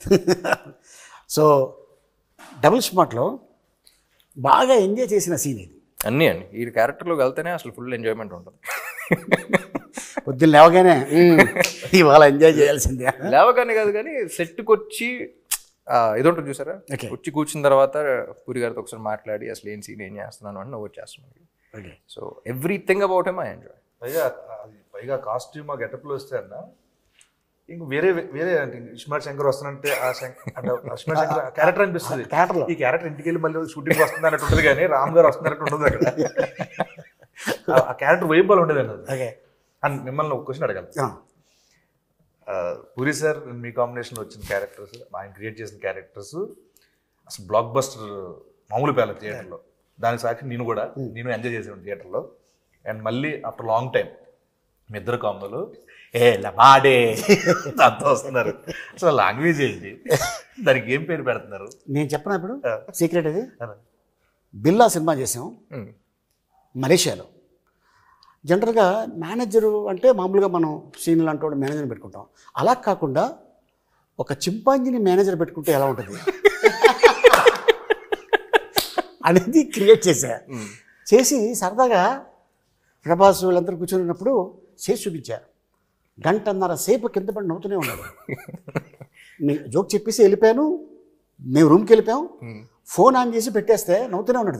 So double స్మార్ట్లో బాగా enjoy చేసిన scene ఇది. అన్నీ అండి ఈ క్యారెక్టర్లోకి వెళ్తేనే అసలు ఫుల్ ఎంజాయ్మెంట్ ఉంటుంది. పొద్దున్న లేవగానే ఇవాళ ఎంజాయ్ చేయాల్సిందే. లేవగానే కాదు కానీ సెట్కి వచ్చి ఇది ఉంటుంది చూసారా, వచ్చి కూర్చున్న తర్వాత పూరి గారితో ఒకసారి మాట్లాడి అసలు ఏం సీన్ ఏం చేస్తున్నాను అని నవ్వు చేస్తున్నాను. So everything about him I enjoy. పైగా కాస్ట్యూమ్ ఆ గెటప్లో వస్తే అన్న ఇంక వేరే వేరే అంటే ఇస్మార్ట్ శంకర్ వస్తానంటే ఇస్మార్ట్ శంకర్ క్యారెక్టర్ అనిపిస్తుంది. ఈ క్యారెక్టర్ ఇంటికి వెళ్ళి మళ్ళీ షూటింగ్ వస్తుంది అన్నట్టు ఉంటుంది కానీ రామ్ గారు వస్తున్నట్టు ఉండదు అక్కడ. ఆ క్యారెక్టర్ వైబల్ ఉండేది అన్నది. అండ్ మిమ్మల్ని ఒక క్వశ్చన్ అడగాలి. పూరి సార్ మీ కాంబినేషన్లో వచ్చిన క్యారెక్టర్స్, ఆయన క్రియేట్ చేసిన క్యారెక్టర్స్ అసలు బ్లాక్ బస్టర్ మామూలు పేల థియేటర్లో. దానికి సాక్షి నేను ఎంజాయ్ చేసాను థియేటర్లో. అండ్ మళ్ళీ ఆఫ్టర్ లాంగ్ టైం మీ ఇద్దరు కాంబోలు లమాడే అంతా వస్తున్నారు. అసలు లాంగ్వేజ్ ఏంటి, దానికి ఏం పేరు పెడుతున్నారు? నేను చెప్పను ఇప్పుడు సీక్రెట్. అది బిల్లా సినిమా చేసాం మలేషియాలో. జనరల్గా మేనేజరు అంటే మామూలుగా మనం సీన్లు అంటూ మేనేజర్ని పెట్టుకుంటాం. అలా కాకుండా ఒక చింపాంజీని మేనేజర్ పెట్టుకుంటే ఎలా ఉంటుంది అనేది క్రియేట్ చేసి సరదాగా ప్రభాస్ వీళ్ళందరూ కూర్చొని చేసి చూపించారు. గంటన్నర సేపు కింద పడి నవ్వుతూనే ఉన్నాడు. జోక్ చెప్పేసి వెళ్ళిపోయాను, మేము రూమ్కి వెళ్ళిపోయాం. ఫోన్ ఆన్ చేసి పెట్టేస్తే నవ్వుతూనే ఉన్నాడు.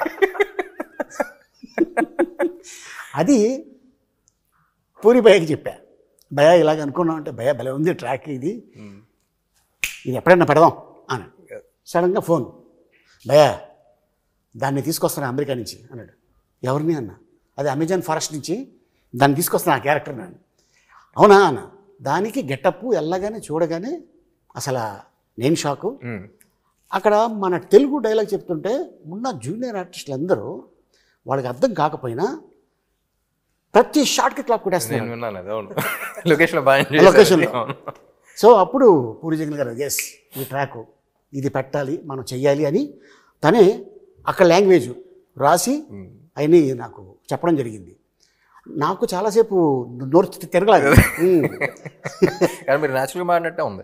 అది పూరి భయ్యకి చెప్పా, భయ్యా ఇలాగ అనుకున్నాం అంటే, భయ్యా భలే ఉంది ట్రాక్, ఇది ఎప్పుడైనా పెడదాం అని. సడన్గా ఫోన్, భయ్యా దాన్ని తీసుకొస్తాను అమెరికా నుంచి అన్నాడు. ఎవరిని అన్న? అది అమెజాన్ ఫారెస్ట్ నుంచి దాన్ని తీసుకొస్తాను ఆ క్యారెక్టర్ నేను. అవునా అన్న. దానికి గెటప్ వెళ్ళగానే చూడగానే అసలు నేను షాకు. అక్కడ మన తెలుగు డైలాగ్ చెప్తుంటే ఉన్న జూనియర్ ఆర్టిస్టులు అందరూ వాళ్ళకి అర్థం కాకపోయినా ప్రతి షాట్కి క్లాప్ కొట్టేస్తున్నారు లొకేషన్లో. సో అప్పుడు పూరి జగన్ గారు ఎస్ ఈ ట్రాక్ ఇది పెట్టాలి, మనం చెయ్యాలి అని తనే అక్కడ లాంగ్వేజ్ రాసి అవన్నీ నాకు చెప్పడం జరిగింది. నాకు చాలాసేపు నోరు తిరగలేదు. కానీ మీరు న్యాచురల్గా మాడినట్టే ఉంది.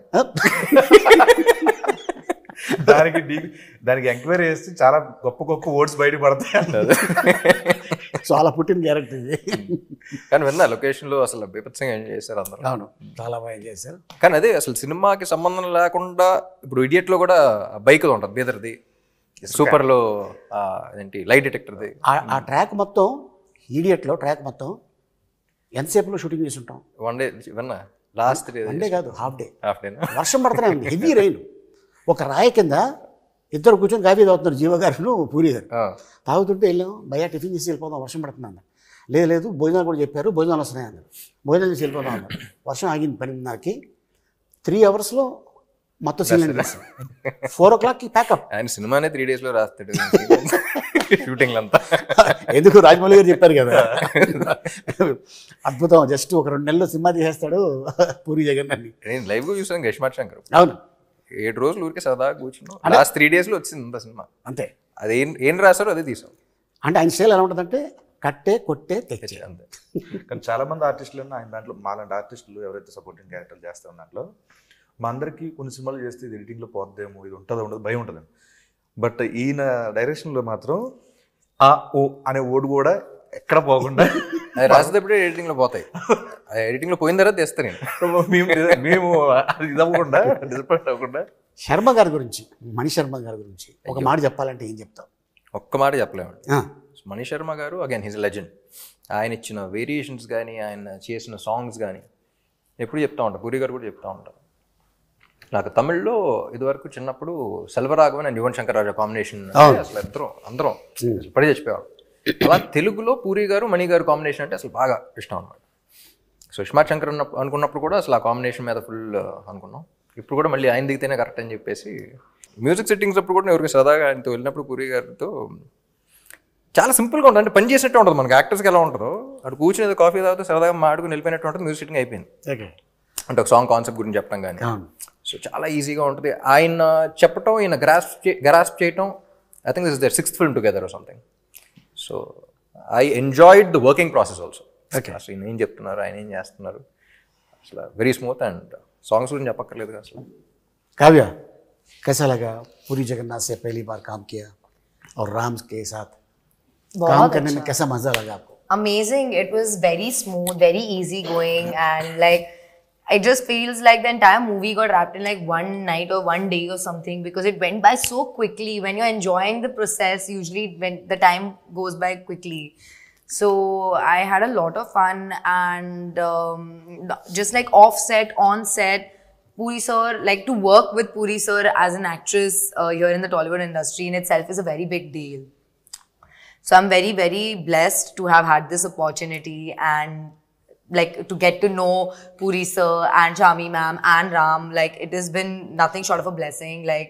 దానికి ఎంక్వైరీ చేస్తే చాలా గొప్ప గొప్ప వర్డ్స్ బయట పడతాయి అన్నది. చాలా పుట్టిన క్యారెక్టర్ ఇది. కానీ విన్నా లొకేషన్లో అసలు బీభత్సంగా ఎంజాయ్ చేశారు అందరూ. అవును, చాలా బాగా ఎంజాయ్ చేశారు. కానీ అదే అసలు సినిమాకి సంబంధం లేకుండా ఇప్పుడు ఇడియట్లో కూడా బైక్ ఉంటుంది, బీదర్ది, సూపర్లో ఏంటి లైట్ డిటెక్టర్ది. ఆ ట్రాక్ మొత్తం ఈడియట్లో ట్రాక్ మొత్తం ఎంతసేపులో షూటింగ్ చేసి ఉంటాం. వన్ డే విన్నా, లాస్ట్ వన్ డే కాదు, హాఫ్ డే. వర్షం డే పడుతున్నాయి, హెవీ రైన్. ఒక రాయి కింద ఇద్దరు కూర్చొని కాఫీ తాగుతున్నారు, జీవ గారు పూరి గారు. తాగుతుంటే వెళ్ళాం, భయ్యా టిఫిన్ చేసి వెళ్ళిపోదాం, వర్షం పడుతుంది అన్నారు. లేదు భోజనాలు కూడా చెప్పారు, భోజనాలు వస్తున్నాయి అన్నారు. భోజనాలు చేసి వెళ్ళిపోదాం అన్నారు. వర్షం ఆగింది 10:30కి. 3 అవర్స్లో మొత్తం సీన్ చేస్తాం. 4 o'clockకి ప్యాకప్. ఆయన సినిమానే 3 daysలో రాస్తాడు షూటింగ్ అంతా. ఎందుకు రాజమౌళి గారు చెప్పారు కదా, అద్భుతం. జస్ట్ ఒక 2 నెలలు సినిమా తీసేస్తాడు పూరి జగన్ అని. నేను లైవ్గా చూసాను ఇస్మార్ట్ శంకర్. అవును, 7 రోజులు ఊరికే సరదాగా కూర్చున్నాం. లాస్ట్ 3 daysలో వచ్చింది అంత సినిమా. అంతే. అది ఏం రాశారో అదే తీసాం. అంటే ఆయన స్టైల్ ఎలా ఉంటుందంటే కట్టే కొట్టే తెచ్చే అంతే. కానీ చాలా మంది ఆర్టిస్టులు ఆయన దాంట్లో మాలాంటి ఆర్టిస్టులు ఎవరైతే సపోర్టింగ్ క్యారెక్టర్లు చేస్తారో దాంట్లో మా అందరికీ కొన్ని సినిమాలు చేస్తే ఇది ఎడిటింగ్లో పోద్దేమో, ఇది ఉంటుందో ఉండదు భయం ఉంటుంది. బట్ ఈయన డైరెక్షన్లో మాత్రం ఆ ఓ అనే ఓడు కూడా ఎక్కడ పోకుండా అది రాసేటప్పుడే ఎడిటింగ్లో పోతాయి. ఎడిటింగ్లో పోయిన తర్వాత తెస్తాను మేము అది ఇదవ్వకుండా డిసప్పాయింట్ అవ్వకుండా. శర్మ గారి గురించి, మణి శర్మ గారి గురించి ఒక మాట చెప్పాలంటే ఏం చెప్తాం? ఒక్క మాట చెప్పలేమండి. మణి శర్మ గారు అగైన్ హిజ్ లెజెండ్. ఆయన ఇచ్చిన వేరియేషన్స్ కానీ, ఆయన చేసిన సాంగ్స్ కానీ ఎప్పుడు చెప్తా ఉంటాను. పూరి గారు కూడా చెప్తా ఉంటారు. నాకు తమిళ్లో ఇదివరకు చిన్నప్పుడు సెల్వరాఘవన్ అండ్ యువన్ శంకర్ రాజా కాంబినేషన్ అసలు అందరం పడి చచ్చిపోయారు. అలా తెలుగులో పూరి గారు మణి గారు కాంబినేషన్ అంటే అసలు బాగా ఇష్టం అనమాట. సో ఇస్మార్ట్ శంకర్ అనుకున్నప్పుడు కూడా అసలు ఆ కాంబినేషన్ మీద ఫుల్ అనుకున్నాం. ఇప్పుడు కూడా మళ్ళీ ఆయన దిగితేనే కరెక్ట్ అని చెప్పేసి మ్యూజిక్ సెట్టింగ్స్ అప్పుడు కూడా ఎవరికి సరదాగా ఆయనతో వెళ్ళినప్పుడు పూరి గారితో చాలా సింపుల్గా ఉంటుంది. అంటే పని చేసినట్టు ఉంటుంది. మనకి యాక్టర్స్కి ఎలా ఉంటుందో అక్కడ కూర్చుని కాఫీ తాగుతూ సరదాగా మాడుకుని వెళ్ళిపోయినట్టు ఉంటుంది. మ్యూజిక్ సెట్టింగ్ అయిపోయింది. అంటే ఒక సాంగ్ కాన్సెప్ట్ గురించి చెప్పడం కానీ. సో చాలా ఈజీగా ఉంటుంది. ఆయన చెప్పటం, ఈయన గ్రాస్ప్ చేయటం. I think this is their 6th film together or something. So I enjoyed the working process also. అసలు ఈయన ఏం చెప్తున్నారు, ఆయన ఏం చేస్తున్నారు, అసలు వెరీ స్మూత్. అండ్ సాంగ్స్ గురించి చెప్పక్కర్లేదు అసలు काव्या, कैसा लगा पुरी जगन्नाथ से पहली बार काम किया और राम के साथ काम करने में कैसा मजा लगा आपको? Amazing. It was very smooth, very easy going, and like it just feels like the entire movie got wrapped in like one night or one day or something, because it went by so quickly. When you're enjoying the process, usually when the time goes by quickly. So I had a lot of fun, and just like off set, on set, Puri sir, like to work with Puri sir as an actress here in the Tollywood industry in itself is a very big deal. So I'm very, very blessed to have had this opportunity, and like to get to know Puri sir and Chami ma'am and Ram. Like it has been nothing short of a blessing. Like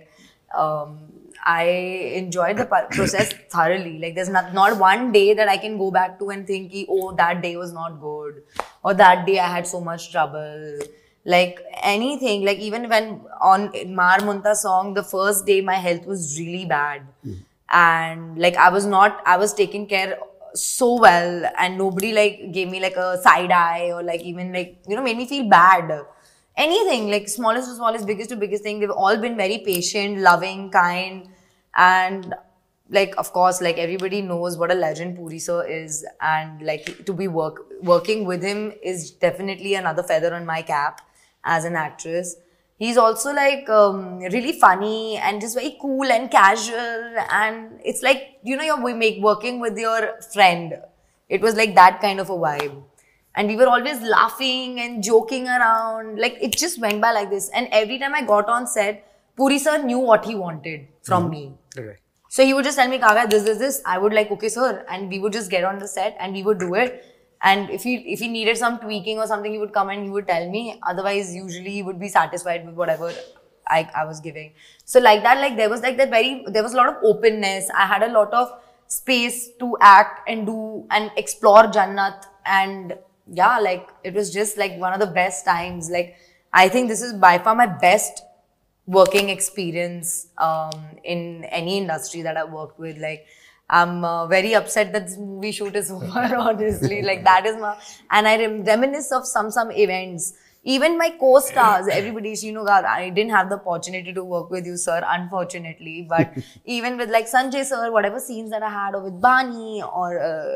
I enjoyed the process thoroughly. Like there's not one day that I can go back to and think, oh, that day was not good, or that day I had so much trouble. Like anything, like even when on Mar Munta song, the first day my health was really bad. And like I was taken care so well, and nobody like gave me like a side eye or like even like, you know, made me feel bad. Anything, like smallest to smallest, biggest to biggest thing, they've all been very patient, loving, kind, and like of course like everybody knows what a legend Puri sir is, and like to be working with him is definitely another feather on my cap as an actress. He's also like really funny and just very cool and casual, and it's like, you know, you're working with your friend. It was like that kind of a vibe, and we were always laughing and joking around. Like it just went by like this, and every time I got on set, Puri sir knew what he wanted from me. Okay. So he would just tell me, Kavya, this. I would like, okay sir, and we would just get on the set and we would do it. And if he needed some tweaking or something, he would come and he would tell me. Otherwise, usually he would be satisfied with whatever I was giving. So like that, like there was like there was a lot of openness. I had a lot of space to act and do and explore Jannat. And yeah, like it was just like one of the best times. Like I think this is by far my best working experience in any industry that I've worked with. Like I'm very upset that this movie shoot is over, honestly. Like that is my, and I reminisce of some events. Even my co-stars, everybody, you know, I didn't have the opportunity to work with you, sir, unfortunately. But even with like Sanjay sir, whatever scenes that I had, or with Bani or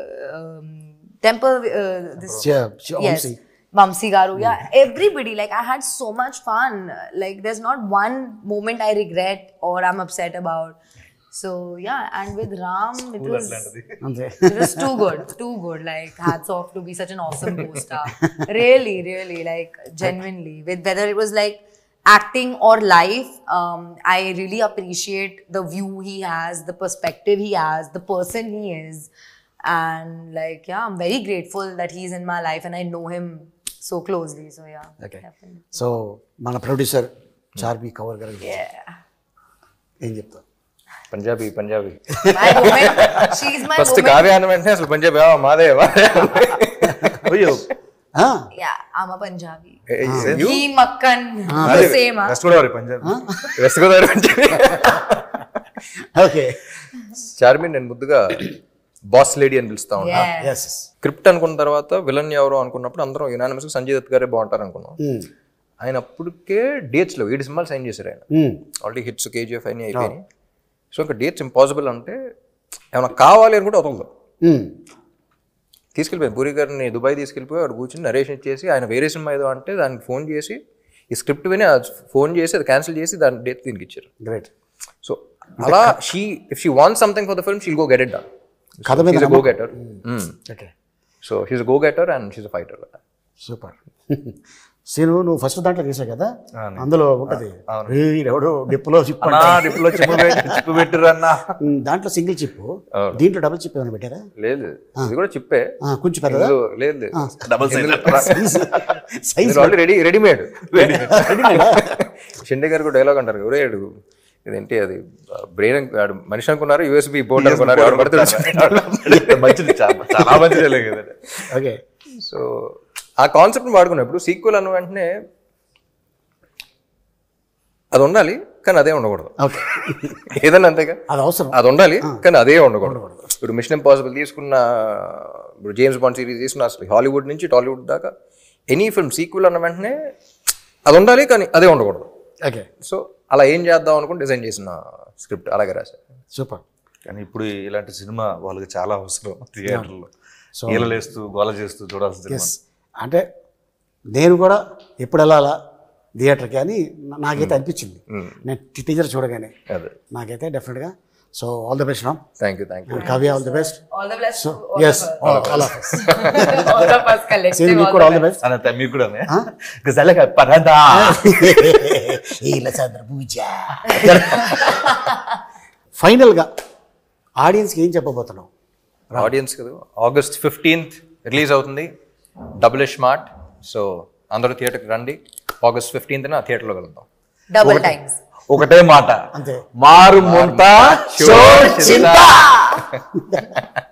Temple, yes, Vamsi Garu, yeah, everybody, like I had so much fun. Like there's not one moment I regret or I'm upset about. So yeah, and with Ram, it was too good. Like hats off to be such an awesome co-star. Really, like genuinely. With whether it was like acting or life, I really appreciate the view he has, the perspective he has, the person he is, and like yeah, I'm very grateful that he's in my life and I know him so closely. So yeah. Okay. Definitely. So మన producer Charmi Kaur గారు Yeah. ఏం చెప్తారు? Punjabi My woman, she's my first woman. Kavya అని వెంటనే అసలు పంజాబీ మాదే అయ్యో Yeah, I'm a Punjabi. You? He Makkan, the same. West Godavari Punjab west Godavari Punjabi. Okay. చార్మిన్ నేను ముద్దుగా బాస్ లేడీ అని పిలుస్తా ఉన్నా. Yeah. ఎస్. స్క్రిప్ట్ అనుకున్న తర్వాత విలన్ ఎవరో అనుకున్నప్పుడు అందరం యునానిమస్ గా సంజయ్ దత్ గారే బాగుంటారు అనుకున్నాం. ఆయన అప్పటికే డేట్స్ లో 7 సినిమాలు సైన్ చేశారు ఆయన. ఆల్రెడీ హిట్స్ KGF అని అయిపోయినాయి. సో ఇంకా డేట్స్ ఇంపాసిబుల్ అంటే ఏమైనా కావాలి అని కూడా వదలదు. తీసుకెళ్ళిపోయాను పూరి గారిని దుబాయ్ తీసుకెళ్ళిపోయి అక్కడ కూర్చొని నరేషన్ ఇచ్చేసి ఆయన వేరే సినిమా ఏదో అంటే దానికి ఫోన్ చేసి ఈ స్క్రిప్ట్ విని ఫోన్ చేసి అది క్యాన్సిల్ చేసి దాని డేట్ దీనికి ఇచ్చారు. గ్రేట్. సో అలా if she want something for the film she'll go get it done. కథ మీద go getter. Okay. So she's go getter and she's a fighter. Super. Seenu నువ్వు ఫస్ట్ దాంట్లో చేసావు కదా, అందులో ఉంటుంది ఎవడో డిప్పులో చిప్ డిప్లో చిప్పు పెట్టిర్రు అన్న. దాంట్లో సింగిల్ చిప్, దీంట్లో డబుల్ చిప్ ఏమైనా పెట్టారా? లేదు ఇది కూడా చిప్పే, కొంచెం పెద్దదా? లేదు double size already readymade. Shinde గారు కూడా డైలాగ్ అంటారు, ఎవరే ఇదేంటి అది బ్రెయిన్ మనిషి అనుకున్నారు, USB బోర్డ్ అనుకున్నారు, మంచిది, చాలా మంచిది. ఓకే. సో ఆ కాన్సెప్ట్ని వాడుకున్నప్పుడు సీక్వెల్ అన్న వెంటనే అది ఉండాలి కానీ అదే ఉండకూడదు. ఓకే. ఏదన్నా అంతేగా, అది అవసరం, అది ఉండాలి కానీ అదే ఉండకూడదు. ఇప్పుడు మిషన్ ఇంపాసిబుల్ తీసుకున్న, ఇప్పుడు జేమ్స్ బాండ్ సిరీస్ తీసుకున్న, అసలు హాలీవుడ్ నుంచి టాలీవుడ్ దాకా ఎనీ ఫిల్మ్ సీక్వెల్ అన్న వెంటనే అది ఉండాలి కానీ అదే ఉండకూడదు. ఓకే, సో అలా ఏం చేద్దాం అనుకుని డిజైన్ చేసిన స్క్రిప్ట్ అలాగే రాశారు. సూపర్. కానీ ఇప్పుడు ఇలాంటి సినిమా వాళ్ళకి చాలా అవసరం థియేటర్లో. ఈలలేస్తూ గోల చేస్తూ చూడాల్సిన సినిమా. ఎస్, అంటే నేను కూడా ఎప్పుడు వెళ్ళాలా థియేటర్కి అని నాకైతే అనిపించింది. నేను టీజర్ చూడగానే అదే, నాకైతే డెఫినెట్గా. So all the best Ram. Thank you. Kavya, all the best. All the best. So to all yes, of us. All of us. All of us collective. Same మీకు all కూడా the all the best. Anantha మీకు కూడా గజాలగా పరదా. ఫైనల్గా ఆడియన్స్కి ఏం చెప్పబోతున్నావు? ఆడియన్స్ కదా, August 15th రిలీజ్ అవుతుంది డబుల్ స్మార్ట్. సో అందరూ థియేటర్కి రండి. August 15th థియేటర్లో వెళ్దాం. Double times. ఒకటే మాట, అంతే. మారు ముంత షో చింత.